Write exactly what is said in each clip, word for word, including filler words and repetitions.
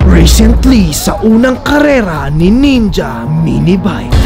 Recently sa unang karera ni Ninja Mini Bike.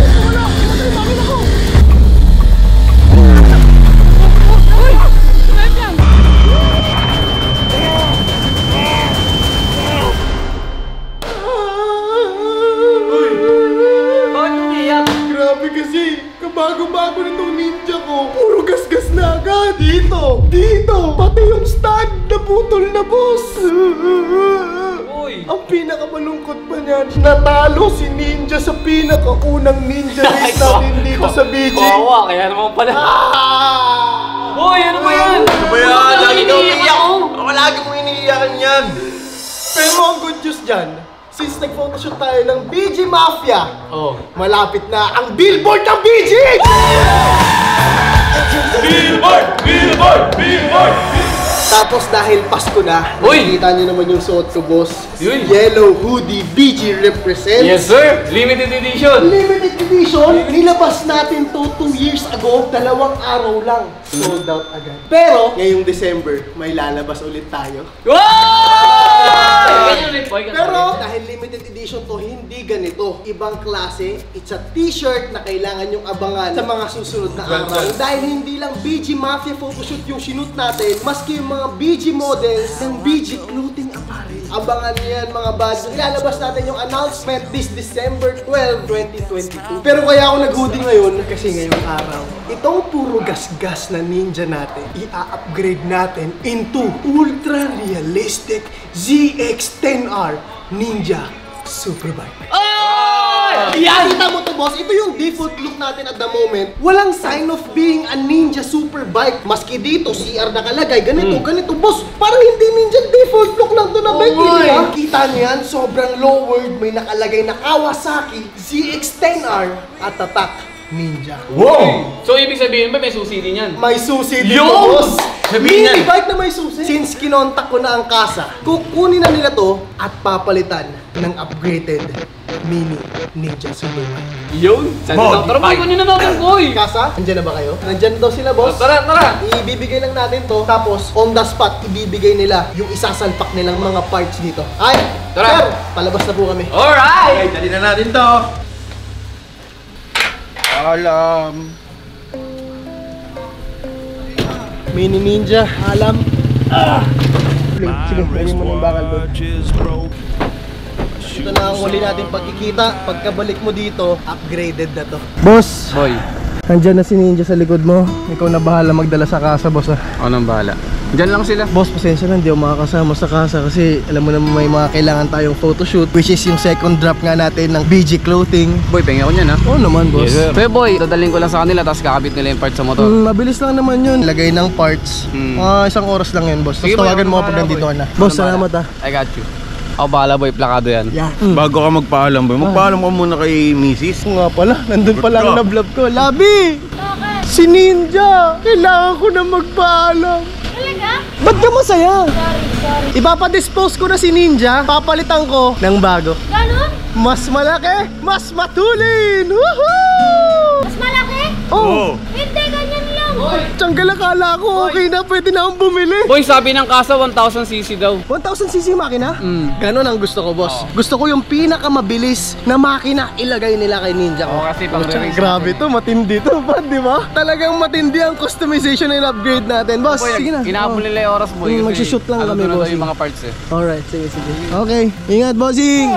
Grabe kasi, kabago-bago nitong ninja ko. Puro gas-gas na agad. Dito, dito, pati yung stand naputol na, boss. Uy. Ang pinakamalungkot pa niyan, natalo si Ninja sa pinakaunang ninja race natin dito sa B G. Kawawa, kaya naman pala. Ah! Uy, ano ba yan? Ano ba yan? Lagi daw iniiyak ako. Lagi mong iniiyakan yan. Pero ang good news dyan, since nag-photoshoot tayo ng B G Mafia, oh, malapit na ang billboard ng B G! Billboard! Billboard! Billboard! Tapos dahil Pasko na, nakikita nyo naman yung suot ko, boss. Uy. Yellow hoodie, B G represents. Yes, sir! Limited edition! Limited edition! Nilabas natin to two years ago, dalawang araw lang. Sold out agad. Pero, ngayong December, may lalabas ulit tayo. Wow! Pero, dahil limited edition to, hindi ganito. Ibang klase, it's a t-shirt na kailangan yung abangan sa mga susunod na araw. Dahil hindi lang B G Mafia photoshoot yung shoot natin, maski yung mga B G models ng B G clothing apparel. Abangan niyo yan, mga buds. Ilalabas natin yung announcement this December twelfth, twenty twenty-two. Pero kaya ako nag-hoodie ngayon, kasi ngayong araw, itong puro gas-gas na ninja natin, i-upgrade natin into ultra realistic Z X ten R Ninja Superbike. Yan! Kita mo to, boss, ito yung default look natin at the moment. Walang sign of being a Ninja Superbike. Maski dito, C R nakalagay, ganito, mm. ganito, boss. Parang hindi Ninja, default look lang to na bike. Oh, diba? Kita niyo yan, sobrang lowered, may nakalagay na Kawasaki Z X ten R at tatak Ninja. Wow! So, ibig sabihin ba may susi din yan? May susi din, Yo! boss. Mini bike na may susi. Since kinontak ko na ang kasa, kukunin na nila to at papalitan ng upgraded Mini Ninja Superbike. Yun! Sana tara, boy, kunin na natin, boy! Kasa, nandyan na ba kayo? Nandyan daw sila, boss. Tara, tara! Ibibigay lang natin to, tapos on the spot, ibibigay nila yung isasalpak nilang mga parts dito. Ay! Tara! Sir, palabas na po kami. Alright! Dali na natin to! Alam. Mini Ninja, alam. Ah! Sige, sige, lagyan mo ng bakal doon. Ito na ang huli natin pagkikita. Pagkabalik mo dito, upgraded na to. Boss! Boy! Nandyan na si Ninja sa likod mo. Ikaw na bahala magdala sa kasa, boss, ah. Ako nang bahala. Diyan lang sila. Boss, pasensya na, hindi ako makakasama sa kasa kasi alam mo naman may mga kailangan tayong photoshoot, which is yung second drop nga natin ng B G clothing. Boy, pengi ako niyan, ha? Oo naman, boss. Yes, sir. Pero boy, dadaling ko lang sa kanila tapos kakabit nila yung parts sa motor. Mm, mabilis lang naman yun. Lagay ng parts. Mm. Ah, isang oras lang yun, boss. Tapos tawagan mo pag nandito ka na. Boss, salamat, ah. I got you. Ako bahala, boy. Plakado yan. Yeah. Mm. Bago ka magpaalam, boy, magpaalam ka muna kay missis. Oo nga pala, nandun pa lang na-vlog ko. Labi! Si Ninja! Kailangan ko na magpaalam. Talaga? Ba't ka masaya? Sorry, sorry. Ipapadispose ko na si Ninja, papalitan ko ng bago. Ganon? Mas malaki, mas matulin! Woohoo! Mas malaki? Oh! Hindi, ganyan lang. Tiyanggal, akala ko okay na, pwede na akong bumili. Boy, sabi ng kasa one thousand c c daw. one thousand c c makina? Mm. Ganon ang gusto ko, boss. Gusto ko yung pinakamabilis na makina ilagay nila kay Ninja ko. Oo, kasi pang Oh, re-race grabe to, matindi to, ba, di ba? Talagang matindi ang customization and upgrade natin, boss. Boy, Sige na. inaabol nila yung oras, boy. Mm, kasi magsushoot lang alam kami, ko na daw bossing. yung mga parts, eh. Alright, sige, sige. Okay, ingat, bossing!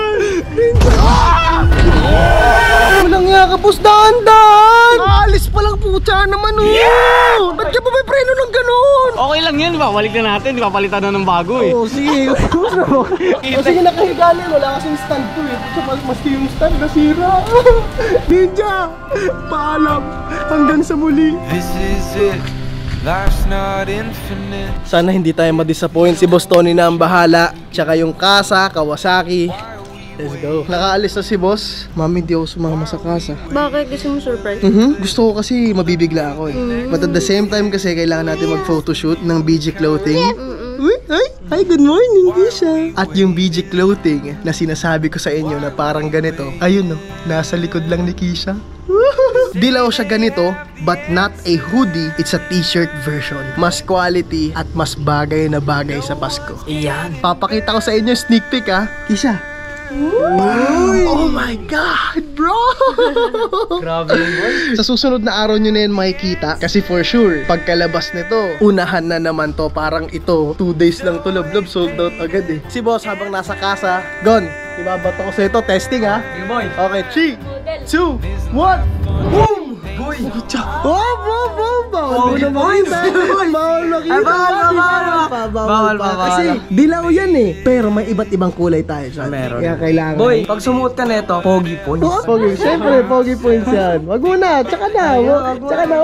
Walang nga ka, boss, dahan-dahan! Aalis pa lang, putya naman, oh! Yeah! Ba't ka pa may preno ng ganun? Okay lang yan, babalik na natin. Di papalitan na ng bago, eh. Oo, sige. O sige, nakahiga na yun. Wala kasing stand to, eh. Maski yung stand nasira. Ninja, paalam. Hanggang sa muli. This is it. Life's not infinite. Sana hindi tayo ma-disappoint. Si Boss Tony na ang bahala. Tsaka yung Kasa, Kawasaki. Let's go. Nakaalis na si Boss. Mami, hindi ako sumama sa Kasa. Bakit? Gusto mo surprise? Mm-hmm. Gusto ko kasi mabibigla ako, eh. Mm-hmm. But at the same time kasi kailangan natin mag-photoshoot ng B G clothing. Mm-hmm. Uy, ay, ay, good morning, Gisha. At yung B G clothing na sinasabi ko sa inyo na parang ganito, ayun, no, nasa likod lang ni Kisha. Dilaw siya ganito, but not a hoodie. It's a t-shirt version. Mas quality at mas bagay na bagay sa Pasko. Iyan. Papakita ko sa inyo sneak peek ha. Kisha. Oh my God, bro! Grabe yun, boy. Sa susunod na araw nyo na yun makikita. Kasi for sure, pagkalabas nito, unahan na naman to. Parang ito, two days lang to, love-love, sold out agad eh. Si boss habang nasa kasa, Gon, ibabato ko sa ito, testing ha. Hey, boy. Okay, three, two, one, boom! Boy! Oh, boom, boom! Bawal mo na makita! Bawal makita! Bawal, bawal pa! Kasi dilaw yan eh. Pero may iba't ibang kulay tayo dyan. Meron. Kaya kailangan. Boy, pag sumuot ka neto, pogi points. Oh, pogi. Siyempre, pogi points yan. Wag mo na. Tsaka na. Tsaka na.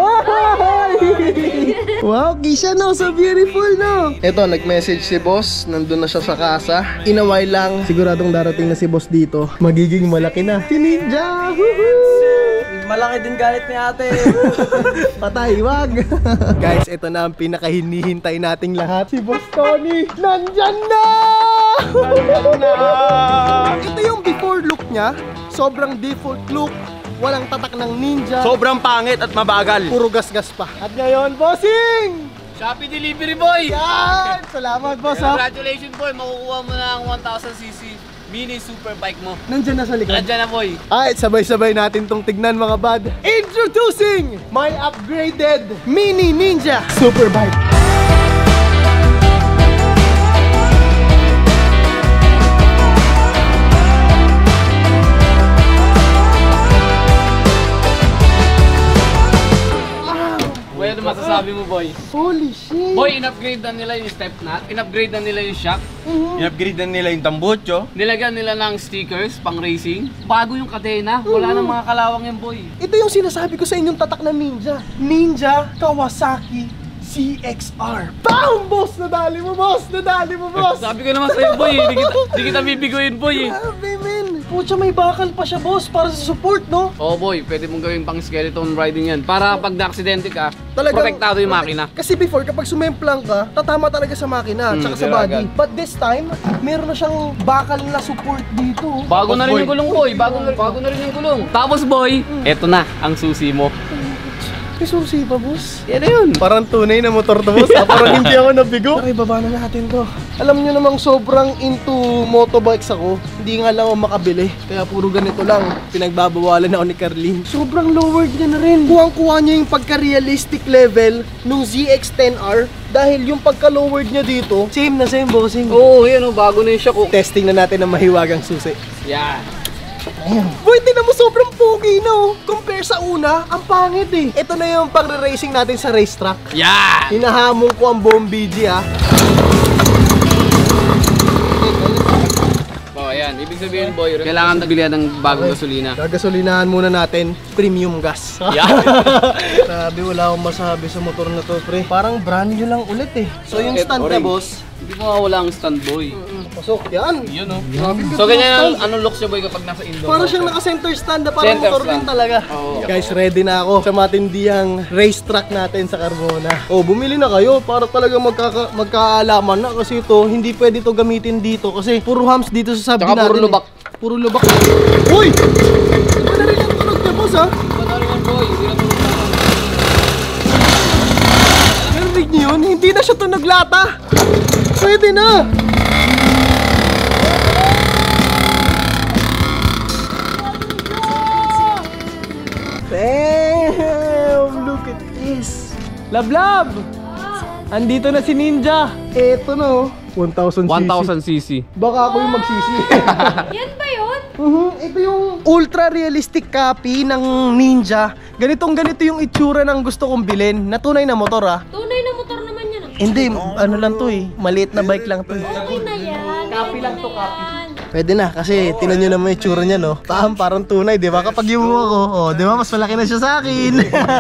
Wow, Kisha no. So beautiful no. Ito, nag-message si boss. Nandun na siya sa kasa. Inaway lang. Siguradong darating na si boss dito. Magiging malaki na. Si Ninja! Woohoo! Malaki din galit ni ate. Patay, wag! Guys, ito na ang pinakahinihintay nating lahat. Si Boss Tony, nandyan na! Nandyan na! Ito yung before look niya. Sobrang default look. Walang tatak ng ninja. Sobrang pangit at mabagal. Puro gasgas pa. At ngayon, bossing! Shopee delivery, boy! Yan! Salamat, boss ha! Congratulations, boy. Makukuha mo na ang one thousand c c mini super bike mo. Nandyan na sa likod. Nandiyan na, boy. Alright, sabay-sabay natin tong tignan mga bad. Introducing my upgraded Mini Ninja Superbike. Boy, ano masasabi mo, boy? Holy shit! Boy, in-upgrade na nila yung step nut. In-upgrade na nila yung shock. In-upgrade na nila yung tambucho. Nilagyan nila ng stickers pang racing. Bago yung kadena. Wala nang mga kalawang yan, boy. Ito yung sinasabi ko sa inyong tatak na Ninja. Ninja Kawasaki C X R. Bam! Boss! Nadali mo, boss! Nadali mo, boss! Sabi ko naman sa'yo, boy. Di kita, di kita bibiguin, boy. Grabe, men! Pucha, may bakal pa siya, boss, para sa support, no? Oo, boy. Pwede mong gawing pang skeleton riding yan. Para pag na-aksidente ka, Talagang- protektado yung makina. Kasi before, kapag sumemplang ka, tatama talaga sa makina, Hmm, tsaka sa sira body. agad. But this time, meron na siyang bakal na support dito. Bago na rin yung gulong, boy. Bago na, bago na rin yung gulong. Tapos, boy, eto na ang susi mo. May susi pa, boss. Yan na yun. Parang tunay na motor to, boss. Parang hindi ako nabigo. Tara, ibaba na natin to. Alam nyo namang sobrang into motobikes ako. Hindi nga lang ako makabili. Kaya puro ganito lang. Pinagbabawalan ako ni Carlene. Sobrang lowered niya na rin. Kuwang-kuha niya yung pagka-realistic level nung Z X ten R. Dahil yung pagka-lowered niya dito, same na same, bossing. Oo, oh, yan o. Bago na yung shock. Oh. Testing na natin ang mahiwagang susi. Yan. Boy, tingnan mo, sobrang pogi na oh. Compare sa una, ang pangit eh. Ito na yung pagre-racing natin sa racetrack. Yan. Hinahamon ko ang buong B G ah. Oh, yan. Ibig sabihin, boy, kailangan nabilihan ng bagong gasolina. Gagasolinahan muna natin, premium gas. Yan. Sabi, wala akong masabi sa motor na to, pre. Parang brand new lang ulit eh. So yung stand na, boss, Hindi mo mawala ang stand, boy. pasok. Yan. Yun, oh. Grabe, So, ganyan ang stand. anong look siya, boy, kapag nasa indoor. Parang siyang naka-center stand na parang Center motor stand. din talaga. Oo. Guys, ready na ako sa matindihang racetrack natin sa Carmona. Oh, bumili na kayo para talaga magkaka magkaalaman na kasi ito, hindi pwede to gamitin dito kasi puro hams dito sa sabi Tsaka natin. puro eh. lubak. Puro lubak. Uy! Iba na rin ang tunog niya, boss, ha? Iba na rin yan, boy. Hindi na tulog na. Narinig niyo yun? Hindi na siya tunog lata. Pwede na. Damn! Look at this! Love-love! Andito na si Ninja! Eto na oh! one thousand cc. one thousand cc. Baka ako yung magsisi. Yan ba yun? Mhm, ito yung ultra realistic copy ng Ninja. Ganitong ganito yung itsura ng gusto kong bilhin. Na tunay na motor ah. Tunay na motor naman yan. ah. Hindi, ano lang to eh. Maliit na bike lang to. Okay na yan. Copy lang to, Okay na copy. yan. Pwede na kasi tinan nyo naman yung tsura niya no. Paham parang tunay, di ba? Kapag yung ko, oh, di ba mas malaki na siya sa akin.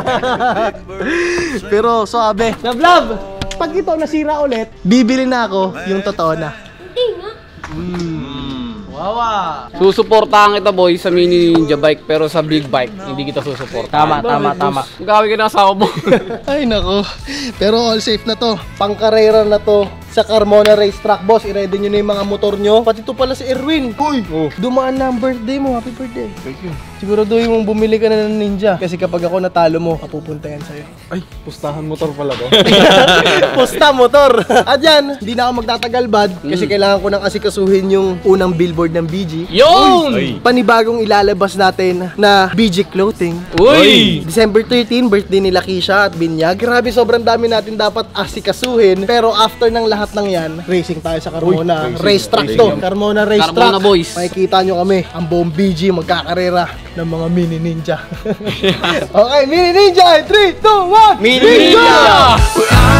Pero sabi, love love, pag ito nasira ulit, bibili na ako yung totoo na. Hindi nga. Susuportahan kita, boy, sa mini ninja bike, pero sa big bike, hindi kita susuportahan. Tama, tama, tama. Gawin ka na asawa mo. Ay nako. Pero all safe na to. Pangkarera na to. sa Carmona Racetrack. Boss, i-ready nyo na yung mga motor nyo. Pati to pala si Erwin. Uy! Oh. Dumaan na ang birthday mo. Happy birthday. Thank you. Siguraduhin mong bumili ka na ng Ninja. Kasi kapag ako natalo mo, kapupunta yan sa'yo. Ay, pustahan motor pala to. Pusta motor. At yan, hindi na ako magtatagal bad. Kasi kailangan ko nang asikasuhin yung unang billboard ng B G. Yun! Panibagong ilalabas natin na B G Clothing. Uy! December thirteenth, birthday nila Kisha at Binyag. Grabe, sobrang dami natin dapat asikasuhin. Pero after ng lahat ng yan, racing tayo sa Carmona. Racetrack to. Carmona Racetrack. Carmona boys. Makikita nyo kami, ang buong B G magkakarera ng mga mini ninja. Okay, mini ninja! three, two, one! Mini Ninja! We're